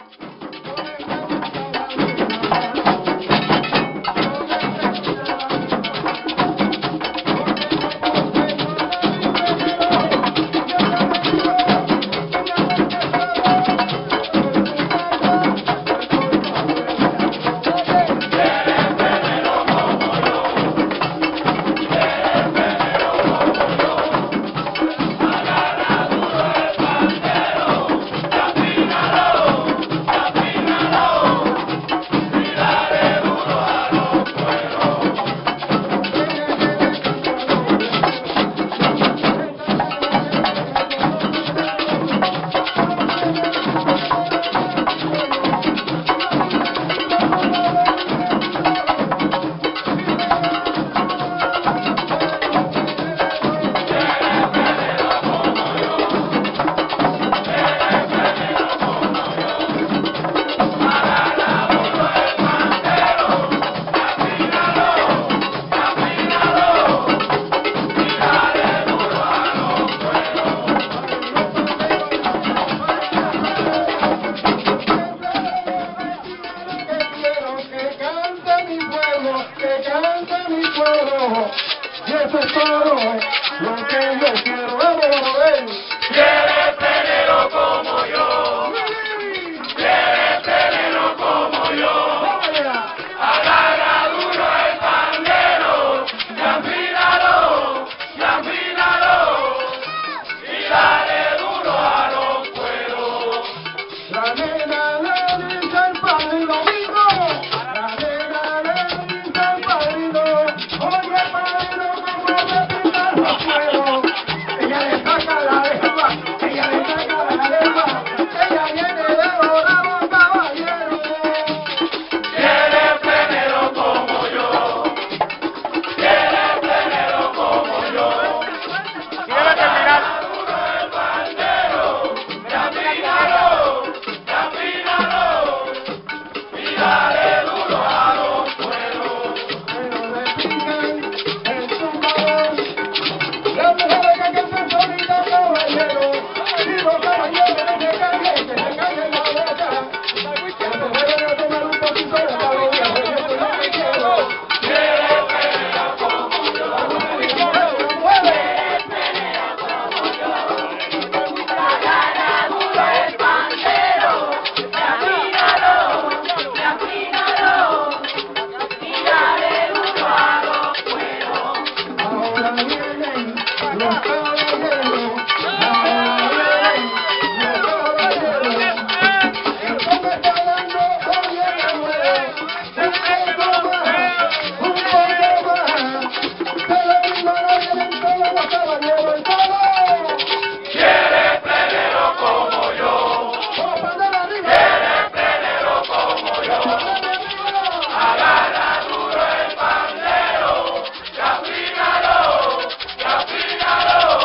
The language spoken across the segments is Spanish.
Y eso es todo lo que yo quiero. Vamos a ver. ¿Quieres plenero como yo? ¿Quieres plenero como yo? Agarra duro el pandero y afínalo, y dale duro a los cueros. La nena le dice al padrino, amigo. La nena le dice al padrino, oye padrino, ¿cómo me pintan los cueros? Ella le saca la lengua, ella viene de dorado, caballero. ¿Quieres plenero como yo? ¿Quieres plenero como yo? Quiero terminar. Duro el pandero, y afínalo, y dale duro a los cueros. Pero le pican el zumbador. Las mujeres que cantan solitas, caballero. Y los caballeros que se callen la boca. Cuando vayan a tomar un poquito de palo viejo, yo soy lo que quiero. ¿Quieres plenero como yo? Agarra duro el pandero, y afínalo, y dale duro a los cueros. Ahora vienen los caballeros. Ahora vienen los caballeros. El son está dando, oye, la mujer. Un poco más. Pero primero vienen todos los caballeros. ¡Todos! ¿Quieres plenero como yo? ¡Vamos a andar arriba! ¿Quieres plenero como yo? Agarra duro el pandero, y afínalo,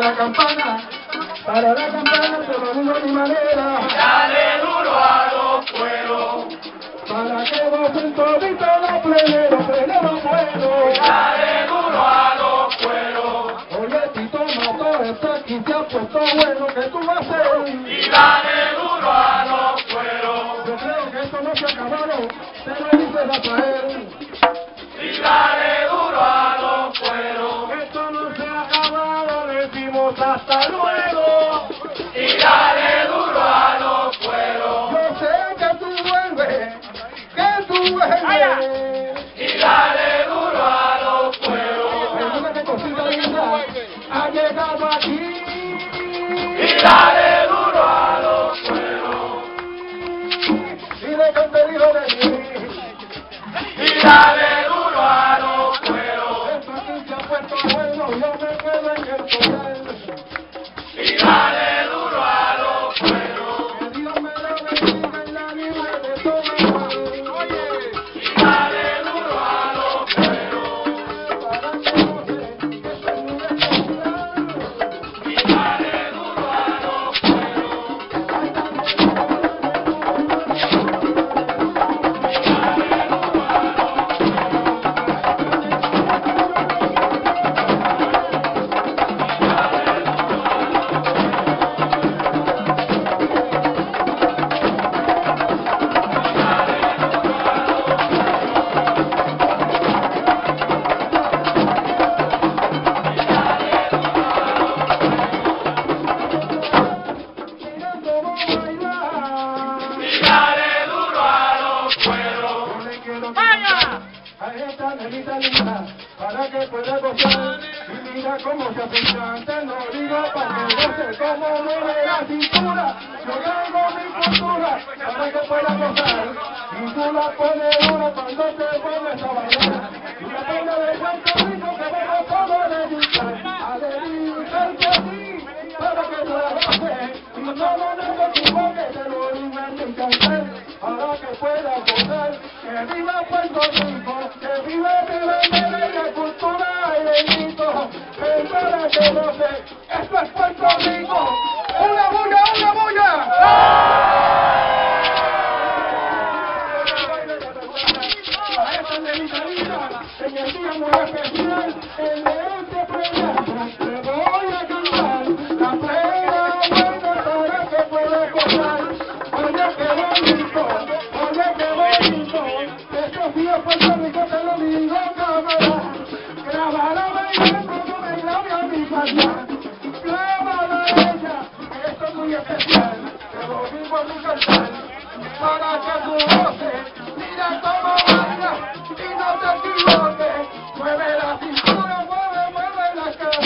la campana te lo digo de mi manera. Dale duro a los cueros. Para que gocen todito los pleneros, pleneros buenos. Dale duro a los cueros. Oye, Tito Mato, está aquí, te ha puesto bueno, ¿qué tú vas a hacer? Y dale duro a los cueros. Yo creo que esto no se ha acabado, pero dice Rafael. Y dale duro a los cueros. Esto no se ha acabado, decimos hasta luego. Y dale duro a los cueros. Yo sé que tú vuelves, que tú vuelves. Y dale duro a los cueros. Perdona que cosita linda ha llegado aquí. Y dale duro a los cueros. Dile que te dijo de mí. Y dale duro a los cueros. Esto aquí se ha puesto bueno, yo me quedo en el poder. Y dale duro a los cueros. Que Dios me lo bendiga y la libre de todo mal. Y dale duro a los cueros. Para que no sé que soy muy especial. Y dale duro a los cueros. Mira cómo baila. Y dale duro a los cueros. Yo le quiero cantar a esta nenita linda para que pueda gozar. Y mira cómo se acerca, te lo digo para que goce cómo mueve la cintura. Yo hago mi cultura para que pueda gozar. Y tú la pones dura cuando te pones a bailar. Y la pena de Puerto Rico que vamos a poder dedicar. A dedicarte a ti para que tú la goces. Y no te equivoques, te lo digo en mi cantar. Para que pueda gozar. Que viva Puerto Rico, que viva mi bandera y la cultura y el mito. Que para que goce, esto es Puerto Rico. ¡Una bulla, una bulla! A esta nenita linda, en el día muy especial, el león de Plena, te voy a cantar la plena buena para que pueda gozar. Oye, qué bonito, esto sí es Puerto Rico, te lo digo, cámara. Grabará bailando, no me grabe a mi falda. Grábala ella, esto es muy especial, te lo digo a mi cantar, para que tú goces. Mira cómo baila y no te equivoques. Mueve la cintura, mueve la cara.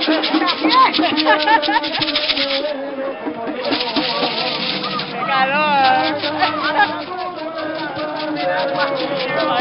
¡Qué calor!